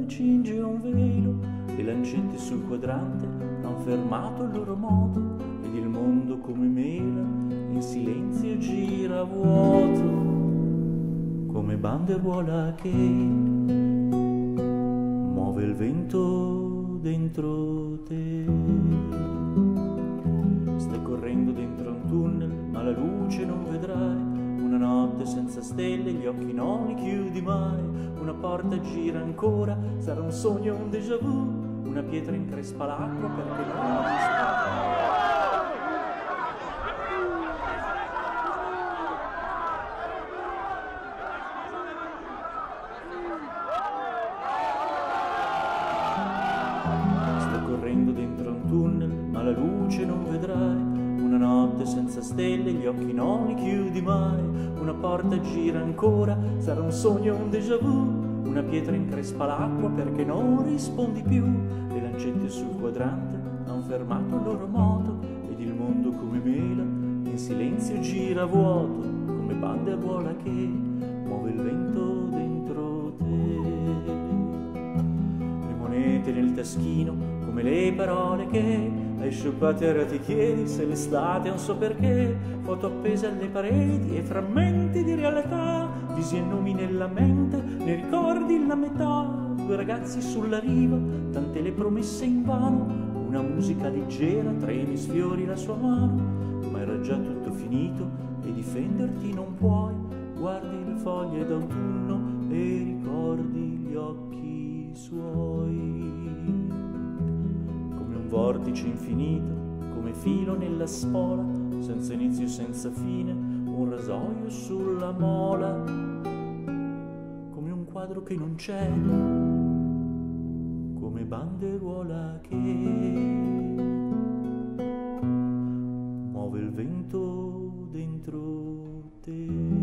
cinge un velo, le lancette sul quadrante han fermato il loro moto ed il mondo come mela in silenzio gira vuoto, come banderuola che muove il vento dentro te. Stai correndo dentro un tunnel, ma la luce non vedrai. Una notte senza stelle, gli occhi non li chiudi mai. Una porta gira ancora, sarà un sogno, un déjà vu. Una pietra increspa l'acqua perché non Sto correndo dentro un tunnel, ma la luce non vedrai. Una notte senza stelle, gli occhi non li chiudi mai. Una porta gira ancora, sarà un sogno, un déjà vu. Una pietra increspa l'acqua perché non rispondi più. Le lancette sul quadrante han fermato il loro moto ed il mondo come mela in silenzio gira vuoto, come banderuola che muove il vento dentro te. Le monete nel taschino come le parole che hai sciupate ora ti chiedi se l'estate non so perché. Foto appese alle pareti e frammenti di realtà, visi e nomi nella mente, ne ricordi la metà. Due ragazzi sulla riva, tante le promesse invano. Una musica leggera, tremi sfiori la sua mano. Ma era già tutto finito e difenderti non puoi. Guardi le foglie d'autunno e ricordi gli occhi suoi. Come un vortice infinito, come filo nella spola, senza inizio e senza fine, un rasoio sulla mola. Come un quadro che non c'è, come banderuola che muove il vento dentro te.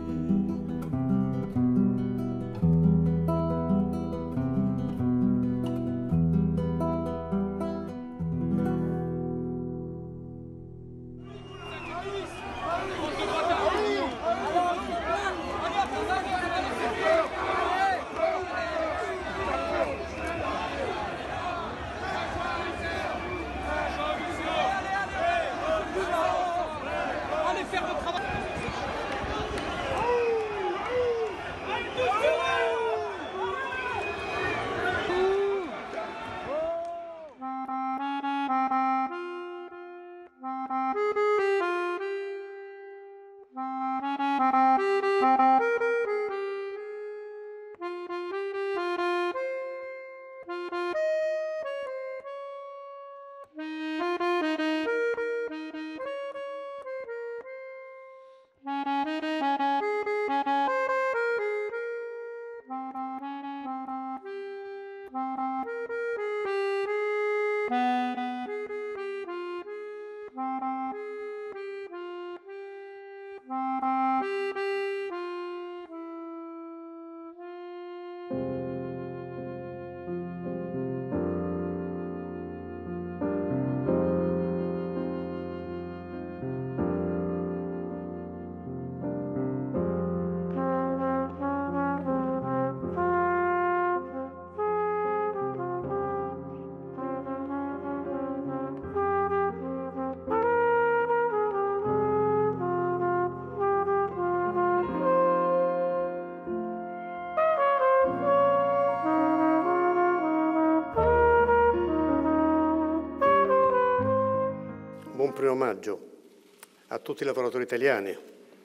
Buon 1° maggio a tutti i lavoratori italiani,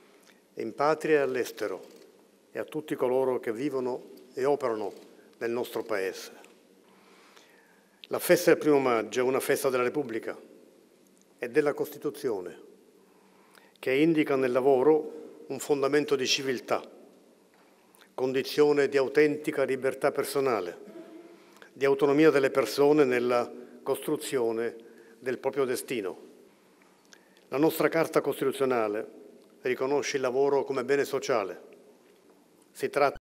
in patria e all'estero, e a tutti coloro che vivono e operano nel nostro Paese. La festa del 1° maggio è una festa della Repubblica e della Costituzione, che indica nel lavoro un fondamento di civiltà, condizione di autentica libertà personale, di autonomia delle persone nella costruzione del proprio destino. La nostra Carta Costituzionale riconosce il lavoro come bene sociale. Si tratta